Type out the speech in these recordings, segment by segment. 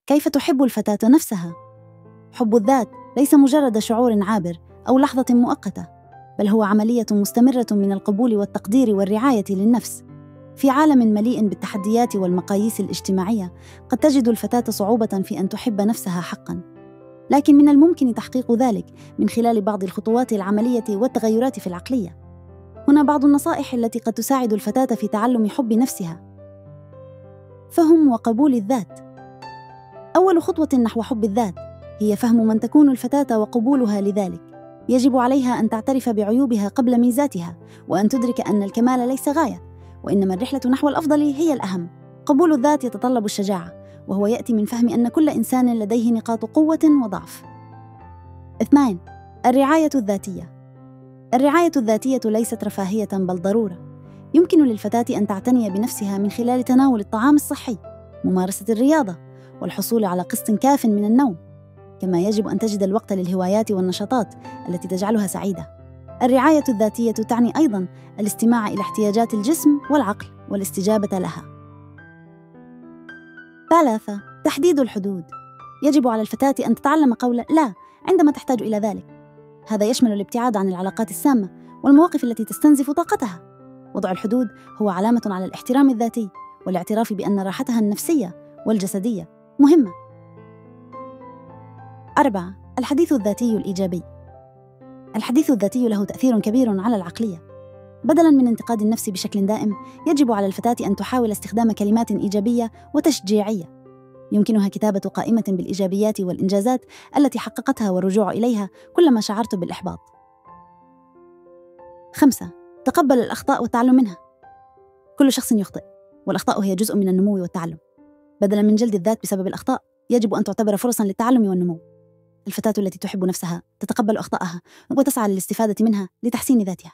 كيف تحب الفتاة نفسها؟ حب الذات ليس مجرد شعور عابر أو لحظة مؤقتة، بل هو عملية مستمرة من القبول والتقدير والرعاية للنفس. في عالم مليء بالتحديات والمقاييس الاجتماعية، قد تجد الفتاة صعوبة في أن تحب نفسها حقاً، لكن من الممكن تحقيق ذلك من خلال بعض الخطوات العملية والتغيرات في العقلية. هنا بعض النصائح التي قد تساعد الفتاة في تعلم حب نفسها. فهم وقبول الذات. أول خطوة نحو حب الذات هي فهم من تكون الفتاة وقبولها لذلك. يجب عليها أن تعترف بعيوبها قبل ميزاتها، وأن تدرك أن الكمال ليس غاية، وإنما الرحلة نحو الأفضل هي الأهم. قبول الذات يتطلب الشجاعة، وهو يأتي من فهم أن كل إنسان لديه نقاط قوة وضعف. 2. الرعاية الذاتية. الرعاية الذاتية ليست رفاهية بل ضرورة. يمكن للفتاة أن تعتني بنفسها من خلال تناول الطعام الصحي، ممارسة الرياضة، والحصول على قسط كاف من النوم. كما يجب أن تجد الوقت للهوايات والنشاطات التي تجعلها سعيدة. الرعاية الذاتية تعني أيضاً الاستماع إلى احتياجات الجسم والعقل والاستجابة لها. 3. تحديد الحدود. يجب على الفتاة أن تتعلم قول لا عندما تحتاج إلى ذلك. هذا يشمل الابتعاد عن العلاقات السامة والمواقف التي تستنزف طاقتها. وضع الحدود هو علامة على الاحترام الذاتي والاعتراف بأن راحتها النفسية والجسدية مهمة. 4. الحديث الذاتي الإيجابي. الحديث الذاتي له تأثير كبير على العقلية. بدلاً من انتقاد النفس بشكل دائم، يجب على الفتاة أن تحاول استخدام كلمات إيجابية وتشجيعية. يمكنها كتابة قائمة بالإيجابيات والإنجازات التي حققتها والرجوع إليها كلما شعرت بالإحباط. 5. تقبل الأخطاء والتعلم منها. كل شخص يخطئ، والأخطاء هي جزء من النمو والتعلم. بدلاً من جلد الذات بسبب الأخطاء، يجب أن تعتبر فرصاً للتعلم والنمو. الفتاة التي تحب نفسها تتقبل أخطائها وتسعى للاستفادة منها لتحسين ذاتها.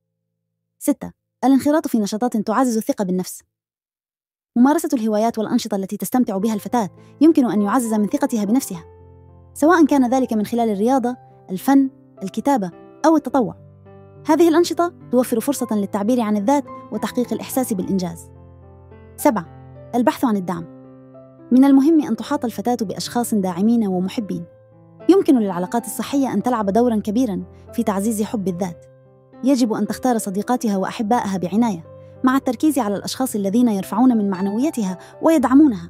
6. الانخراط في نشاطات تعزز الثقة بالنفس. ممارسة الهوايات والأنشطة التي تستمتع بها الفتاة يمكن أن يعزز من ثقتها بنفسها، سواء كان ذلك من خلال الرياضة، الفن، الكتابة أو التطوع. هذه الأنشطة توفر فرصة للتعبير عن الذات وتحقيق الإحساس بالإنجاز. 7. البحث عن الدعم. من المهم أن تحاط الفتاة بأشخاص داعمين ومحبين. يمكن للعلاقات الصحية أن تلعب دوراً كبيراً في تعزيز حب الذات. يجب أن تختار صديقاتها وأحبائها بعناية، مع التركيز على الأشخاص الذين يرفعون من معنويتها ويدعمونها.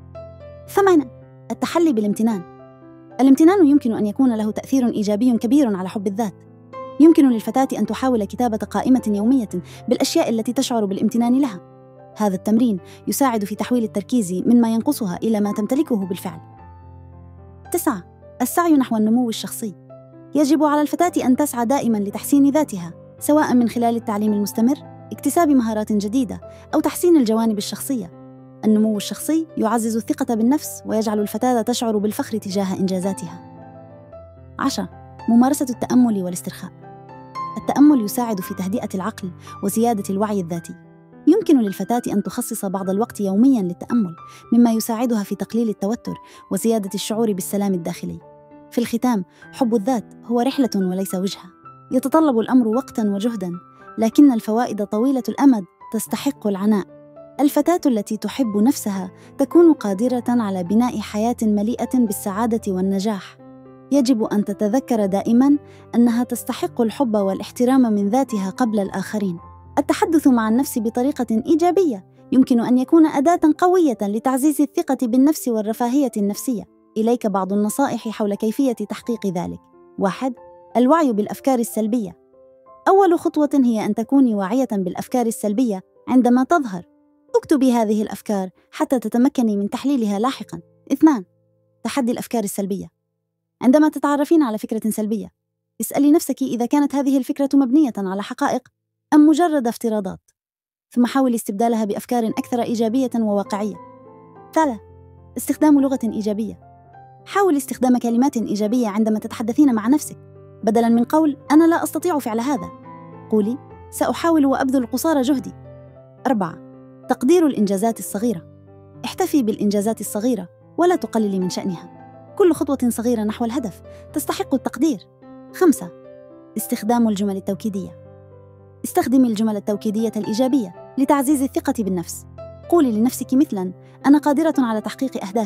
8. التحلي بالامتنان. الامتنان يمكن أن يكون له تأثير إيجابي كبير على حب الذات. يمكن للفتاة أن تحاول كتابة قائمة يومية بالأشياء التي تشعر بالامتنان لها. هذا التمرين يساعد في تحويل التركيز مما ينقصها إلى ما تمتلكه بالفعل. 9. السعي نحو النمو الشخصي. يجب على الفتاة أن تسعى دائماً لتحسين ذاتها، سواء من خلال التعليم المستمر، اكتساب مهارات جديدة، أو تحسين الجوانب الشخصية. النمو الشخصي يعزز الثقة بالنفس ويجعل الفتاة تشعر بالفخر تجاه إنجازاتها. 10. ممارسة التأمل والاسترخاء. التأمل يساعد في تهدئة العقل وزيادة الوعي الذاتي. يمكن للفتاة أن تخصص بعض الوقت يومياً للتأمل، مما يساعدها في تقليل التوتر وزيادة الشعور بالسلام الداخلي. في الختام، حب الذات هو رحلة وليس وجهة. يتطلب الأمر وقتاً وجهداً، لكن الفوائد طويلة الأمد تستحق العناء. الفتاة التي تحب نفسها تكون قادرة على بناء حياة مليئة بالسعادة والنجاح. يجب أن تتذكر دائماً أنها تستحق الحب والاحترام من ذاتها قبل الآخرين. التحدث مع النفس بطريقة إيجابية يمكن أن يكون أداة قوية لتعزيز الثقة بالنفس والرفاهية النفسية. إليك بعض النصائح حول كيفية تحقيق ذلك. 1. الوعي بالأفكار السلبية. أول خطوة هي أن تكوني واعية بالأفكار السلبية عندما تظهر. اكتبي هذه الأفكار حتى تتمكني من تحليلها لاحقاً. 2. تحدي الأفكار السلبية. عندما تتعرفين على فكرة سلبية، اسألي نفسك إذا كانت هذه الفكرة مبنية على حقائق أم مجرد افتراضات، ثم حاولي استبدالها بأفكار أكثر إيجابية وواقعية. 3. استخدام لغة إيجابية. حاولي استخدام كلمات إيجابية عندما تتحدثين مع نفسك. بدلاً من قول أنا لا أستطيع فعل هذا، قولي سأحاول وأبذل قصارى جهدي. 4. تقدير الإنجازات الصغيرة. احتفي بالإنجازات الصغيرة ولا تقللي من شأنها. كل خطوة صغيرة نحو الهدف تستحق التقدير. 5. استخدام الجمل التوكيدية. استخدمي الجمل التوكيدية الإيجابية لتعزيز الثقة بالنفس. قولي لنفسك مثلاً أنا قادرة على تحقيق أهدافي،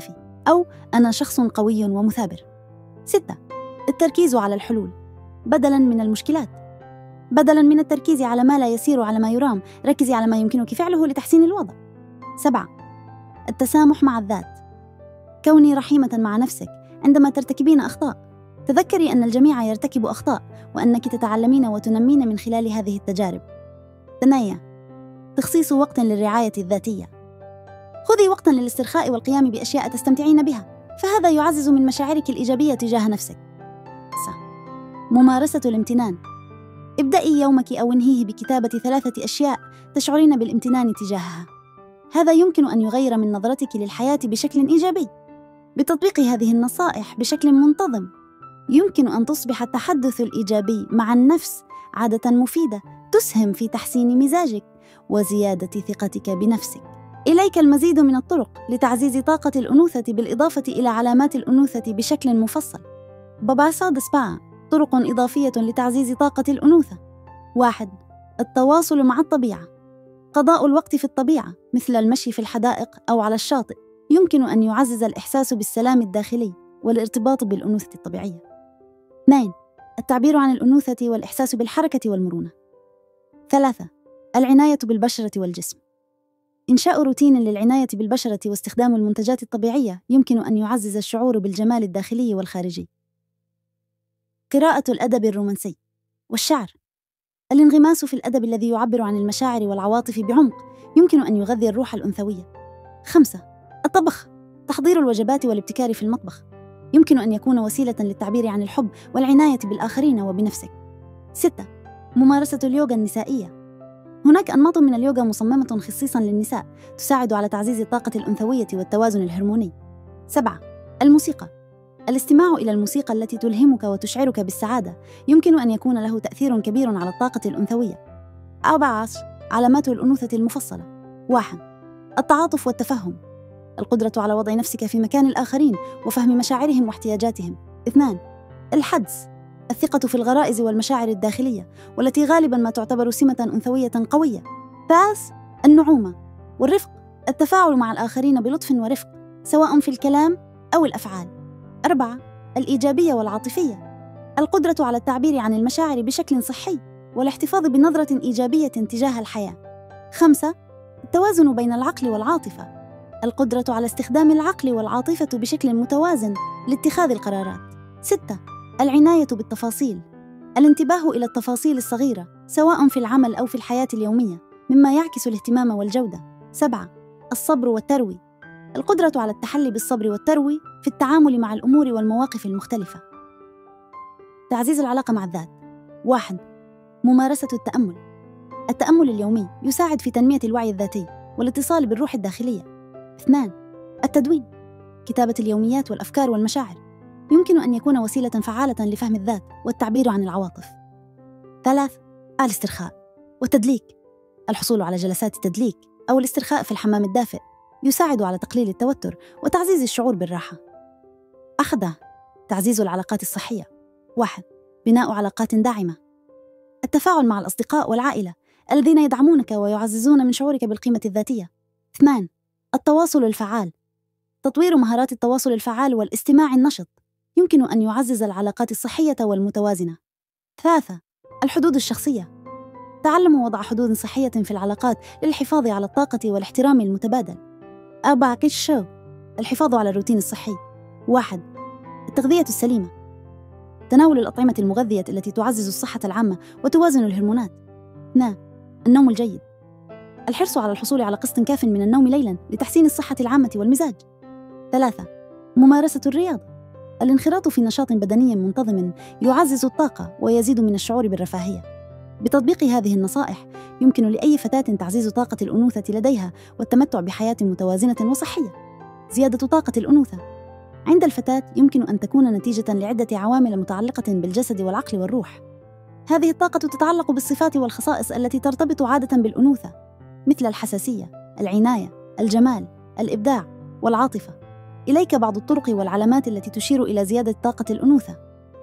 أو أنا شخص قوي ومثابر. 6. التركيز على الحلول بدلاً من المشكلات. بدلاً من التركيز على ما لا يسير على ما يرام، ركزي على ما يمكنك فعله لتحسين الوضع. 7. التسامح مع الذات. كوني رحيمة مع نفسك عندما ترتكبين أخطاء. تذكري أن الجميع يرتكب أخطاء، وأنك تتعلمين وتنمين من خلال هذه التجارب. 8. تخصيص وقت للرعاية الذاتية. خذي وقتاً للاسترخاء والقيام بأشياء تستمتعين بها، فهذا يعزز من مشاعرك الإيجابية تجاه نفسك. 9. ممارسة الامتنان. ابدأي يومك أو انهيه بكتابة 3 أشياء تشعرين بالامتنان تجاهها. هذا يمكن أن يغير من نظرتك للحياة بشكل إيجابي. بتطبيق هذه النصائح بشكل منتظم، يمكن أن تصبح التحدث الإيجابي مع النفس عادة مفيدة تسهم في تحسين مزاجك وزيادة ثقتك بنفسك. إليك المزيد من الطرق لتعزيز طاقة الأنوثة بالإضافة إلى علامات الأنوثة بشكل مفصل. ببساطة سبا طرق إضافية لتعزيز طاقة الأنوثة. 1. التواصل مع الطبيعة. قضاء الوقت في الطبيعة مثل المشي في الحدائق أو على الشاطئ يمكن أن يعزز الإحساس بالسلام الداخلي والارتباط بالأنوثة الطبيعية. 2. التعبير عن الأنوثة والإحساس بالحركة والمرونة. 3. العناية بالبشرة والجسم. إنشاء روتين للعناية بالبشرة واستخدام المنتجات الطبيعية يمكن أن يعزز الشعور بالجمال الداخلي والخارجي. قراءة الأدب الرومانسي والشعر. الانغماس في الأدب الذي يعبر عن المشاعر والعواطف بعمق يمكن أن يغذي الروح الأنثوية. 5. الطبخ. تحضير الوجبات والابتكار في المطبخ يمكن أن يكون وسيلة للتعبير عن الحب والعناية بالآخرين وبنفسك. 6. ممارسة اليوغا النسائية. هناك أنماط من اليوغا مصممة خصيصاً للنساء تساعد على تعزيز الطاقة الأنثوية والتوازن الهرموني. 7. الموسيقى. الاستماع إلى الموسيقى التي تلهمك وتشعرك بالسعادة يمكن أن يكون له تأثير كبير على الطاقة الأنثوية. 4. علامات الأنوثة المفصلة. 1. التعاطف والتفهم. القدرة على وضع نفسك في مكان الآخرين وفهم مشاعرهم واحتياجاتهم. 2. الحدس. الثقة في الغرائز والمشاعر الداخلية والتي غالباً ما تعتبر سمة أنثوية قوية. 3. النعومة والرفق. التفاعل مع الآخرين بلطف ورفق سواء في الكلام أو الأفعال. 4. الإيجابية والعاطفية. القدرة على التعبير عن المشاعر بشكل صحي والاحتفاظ بنظرة إيجابية تجاه الحياة. 5. التوازن بين العقل والعاطفة. القدرة على استخدام العقل والعاطفة بشكل متوازن لاتخاذ القرارات. 6. العناية بالتفاصيل. الانتباه إلى التفاصيل الصغيرة سواء في العمل أو في الحياة اليومية مما يعكس الاهتمام والجودة. 7. الصبر والتروي. القدرة على التحلي بالصبر والتروي في التعامل مع الأمور والمواقف المختلفة. تعزيز العلاقة مع الذات. 1. ممارسة التأمل. التأمل اليومي يساعد في تنمية الوعي الذاتي والاتصال بالروح الداخلية. 2. التدوين. كتابة اليوميات والأفكار والمشاعر يمكن أن يكون وسيلة فعالة لفهم الذات والتعبير عن العواطف. 3. الاسترخاء والتدليك. الحصول على جلسات تدليك أو الاسترخاء في الحمام الدافئ يساعد على تقليل التوتر وتعزيز الشعور بالراحة. 1. تعزيز العلاقات الصحية. 1. بناء علاقات داعمة. التفاعل مع الأصدقاء والعائلة الذين يدعمونك ويعززون من شعورك بالقيمة الذاتية. 2. التواصل الفعال. تطوير مهارات التواصل الفعال والاستماع النشط يمكن أن يعزز العلاقات الصحية والمتوازنة. 3. الحدود الشخصية. تعلم وضع حدود صحية في العلاقات للحفاظ على الطاقة والاحترام المتبادل. 4. الحفاظ على الروتين الصحي. 1. التغذية السليمة. تناول الأطعمة المغذية التي تعزز الصحة العامة وتوازن الهرمونات. 2. النوم الجيد. الحرص على الحصول على قسط كاف من النوم ليلاً لتحسين الصحة العامة والمزاج. 3. ممارسة الرياضة. الانخراط في نشاط بدني منتظم يعزز الطاقة ويزيد من الشعور بالرفاهية. بتطبيق هذه النصائح يمكن لأي فتاة تعزيز طاقة الأنوثة لديها والتمتع بحياة متوازنة وصحية. زيادة طاقة الأنوثة عند الفتاة يمكن أن تكون نتيجة لعدة عوامل متعلقة بالجسد والعقل والروح. هذه الطاقة تتعلق بالصفات والخصائص التي ترتبط عادة بالأنوثة مثل الحساسية، العناية، الجمال، الإبداع والعاطفة. إليك بعض الطرق والعلامات التي تشير إلى زيادة طاقة الأنوثة.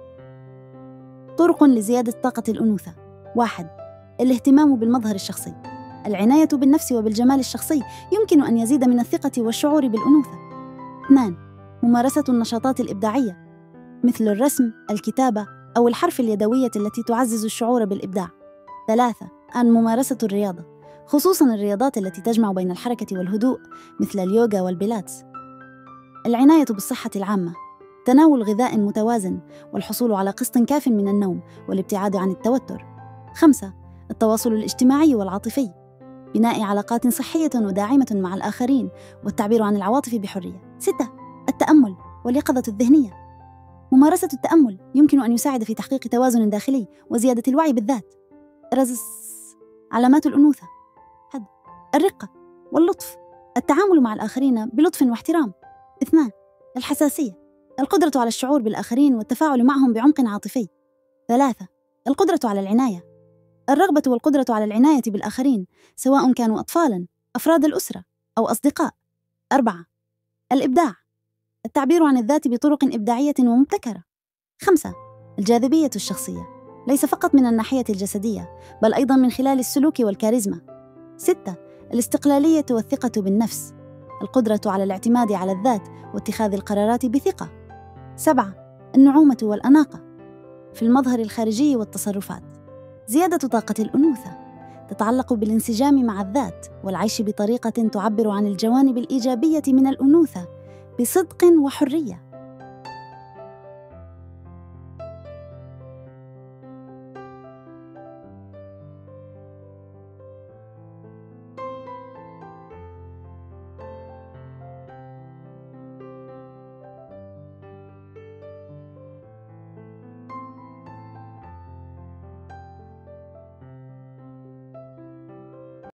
طرق لزيادة طاقة الأنوثة. 1. الاهتمام بالمظهر الشخصي. العناية بالنفس وبالجمال الشخصي يمكن أن يزيد من الثقة والشعور بالأنوثة. 2. ممارسة النشاطات الإبداعية مثل الرسم، الكتابة أو الحرف اليدوية التي تعزز الشعور بالإبداع. 3. ممارسة الرياضة، خصوصاً الرياضات التي تجمع بين الحركة والهدوء مثل اليوغا والبيلاتس. العناية بالصحة العامة، تناول غذاء متوازن والحصول على قسط كاف من النوم والابتعاد عن التوتر. 5. التواصل الاجتماعي والعاطفي، بناء علاقات صحية وداعمة مع الآخرين والتعبير عن العواطف بحرية. 6. التأمل واليقظة الذهنية، ممارسة التأمل يمكن أن يساعد في تحقيق توازن داخلي وزيادة الوعي بالذات. علامات الأنوثة: الرقة واللطف، التعامل مع الآخرين بلطف واحترام. 2. الحساسية، القدرة على الشعور بالآخرين والتفاعل معهم بعمق عاطفي. 3. القدرة على العناية، الرغبة والقدرة على العناية بالآخرين سواء كانوا أطفالاً، أفراد الأسرة أو أصدقاء. 4. الإبداع، التعبير عن الذات بطرق إبداعية ومبتكرة. 5. الجاذبية الشخصية، ليس فقط من الناحية الجسدية بل أيضاً من خلال السلوك والكاريزما. 6. الاستقلالية والثقة بالنفس، القدرة على الاعتماد على الذات واتخاذ القرارات بثقة. 7. النعومة والأناقة في المظهر الخارجي والتصرفات. زيادة طاقة الأنوثة تتعلق بالانسجام مع الذات والعيش بطريقة تعبر عن الجوانب الإيجابية من الأنوثة بصدق وحرية.